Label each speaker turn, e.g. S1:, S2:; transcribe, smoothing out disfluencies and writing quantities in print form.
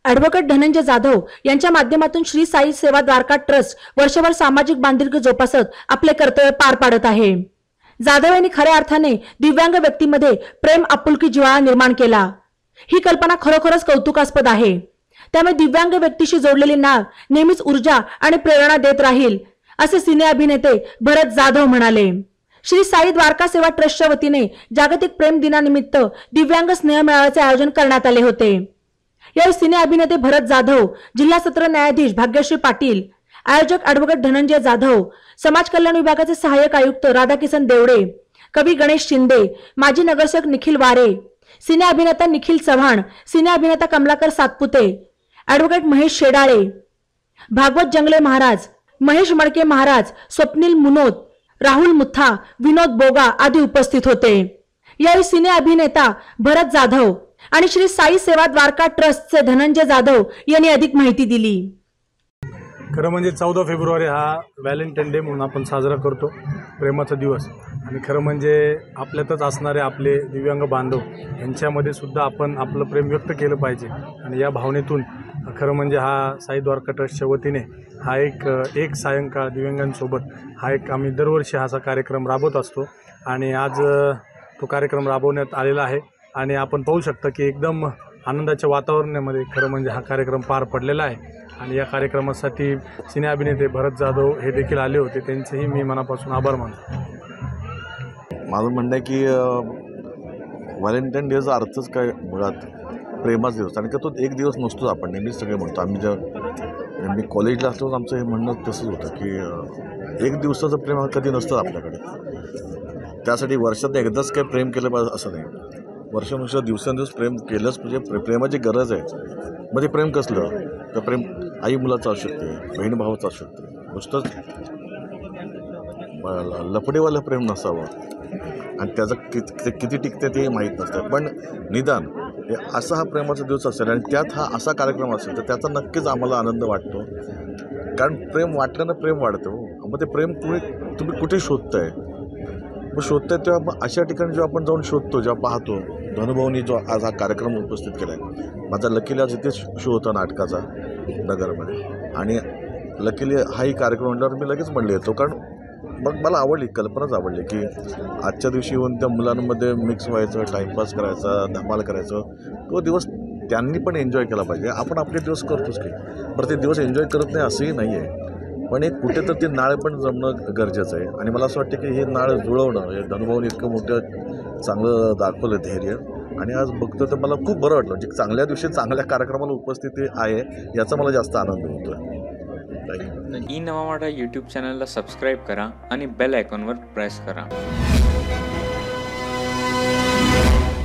S1: Advocate Dhananjay Jadhav यांच्या माध्यमातून श्री साई सेवा द्वारका ट्रस्ट वर्षभर सामाजिक बांधिलकी जोपासत आपले कर्तव्य पार पाडत आहे। जाधव यांनी खऱ्या अर्थाने दिव्यांग व्यक्तीमध्ये प्रेम आपुलकी जिव्हाळा निर्माण केला। ही कल्पना खरोखरच कौतुकास्पद आहे। त्यामुळे दिव्यांग व्यक्तीशी जोडलेली नाळ नेहमीच ऊर्जा आणि प्रेरणा देत राहील, असे सिने अभिनेते भरत जाधव म्हणाले। श्री साई द्वारका सेवा ट्रस्टच्या वतीने जागतिक प्रेम दिनानिमित्त दिव्यांग स्नेह मेळाव्याचे आयोजन करण्यात आले होते। यावेळी सिने अभिनेते भरत जाधव, जिल्हा सत्र न्यायाधीश भाग्यश्री पाटील, आयोजक ॲडव्होकेट धनंजय जाधव, समाज कल्याण विभागाचे सहाय्यक आयुक्त राधाकिसन देवडे, कवी गणेश शिंदे, माजी नगरसेवक निखिल वारे, सिने अभिनेता निखिल चव्हाण, सिने अभिनेता कमलाकर सातपुते, ॲडव्होकेट महेश शेडाळे, भागवत जंगले महाराज, महेश मडके महाराज, स्वप्नील मुनोत, राहुल मुथा, विनोद बोगा आदी उपस्थित होते। यावेळी सिने अभिनेता भरत जाधव आणि श्री साई सेवा द्वारका ट्रस्टचे धनंजय जाधव यांनी अधिक माहिती दिली।
S2: खरं म्हणजे 14 फेब्रुवारी हा व्हॅलेंटाईन डे म्हणून आपण साजरा करतो, प्रेमाचा दिवस। आणि खरं म्हणजे आपल्यातच असणारे आपले दिव्यांग बांधव यांच्यामध्ये सुद्धा आपण आपलं प्रेम व्यक्त केलं पाहिजे। आणि या भावनेतून खरं म्हणजे हा साई द्वारका ट्रस्टच्या वतीने हा एक सायंकाळ दिव्यांगांसोबत हा आम्ही दरवर्षी असा कार्यक्रम राबवत असतो। आणि आज तो कार्यक्रम राबवण्यात आलेला आहे आणि आपण पाहू शकता की एकदम आनंदाच्या वातावरणामध्ये खरं म्हणजे हा कार्यक्रम पार पडलेला आहे। आणि या कार्यक्रमासाठी सिने अभिनेते भरत जाधव हे देखील आले होते, त्यांचेही मी मनापासून आभार मानतो।
S3: माझं म्हणणं आहे की व्हॅलेंटाईन डेचा अर्थच काय मुळात प्रेमाचा दिवस, आणि का तो एक दिवस नसतोच। आपण नेहमीच सगळे म्हणतो, मी कॉलेजला असलो आमचं हे म्हणणं तसंच होतं की एक दिवसाचं प्रेम कधी नसतं आपल्याकडे। त्यासाठी वर्षात एकदाच काय प्रेम केलं पाहिजे असं नाही, वर्षानुवर्ष दिवसेंदिवस प्रेम केलंच म्हणजे प्रेमाची गरज आहे। म्हणजे प्रेम कसलं तर प्रेम आई मुलाचं असू शकते, बहीण भावाचं असू शकते, नुसतंच लफडेवालं प्रेम नसावं आणि त्याचं किती टिकते ते माहीत नसतं। पण निदान असा हा प्रेमाचा दिवस असेल आणि त्यात हा असा कार्यक्रम असेल तर त्याचा नक्कीच आम्हाला आनंद वाटतो, कारण प्रेम वाटल्यानं प्रेम वाढतं। मग ते प्रेम तुम्ही कुठे शोधताय, मग शोधताय तेव्हा मग अशा ठिकाणी जेव्हा आपण जाऊन शोधतो, जेव्हा पाहतो, धनुभाऊनी जो आज हा कार्यक्रम उपस्थित केला आहे, माझा लकीली आज इथेच शो होता नाटकाचा नगरमध्ये, आणि लकीली हाही कार्यक्रम म्हटल्यावर मी लगेच म्हणले येतो, कारण मग मला आवडली, कल्पनाच आवडली की आजच्या दिवशी येऊन त्या मुलांमध्ये मिक्स व्हायचं, टाईमपास करायचा, धमाल करायचं, तो दिवस त्यांनी पण एन्जॉय केला पाहिजे। आपण आपले दिवस करतोच की, बरं ते दिवस एन्जॉय करत नाही असंही नाही आहे, पण एक कुठे तर ती नाळ पण जमणं गरजेचं आहे। आणि मला असं वाटतं की हे नाळ जुळवणं, हे धनुभाऊने इतकं मोठं चांगलं दाखवलं धैर्य, आणि आज बघतो तर मला खूप बरं वाटलं, म्हणजे चांगल्या दिवशी चांगल्या कार्यक्रमाला उपस्थिती आहे याचा मला जास्त आनंद होतो आहे।
S4: ई नवा मराठा यूट्यूब चॅनलला सबस्क्राईब करा आणि बेल आयकॉनवर प्रेस करा।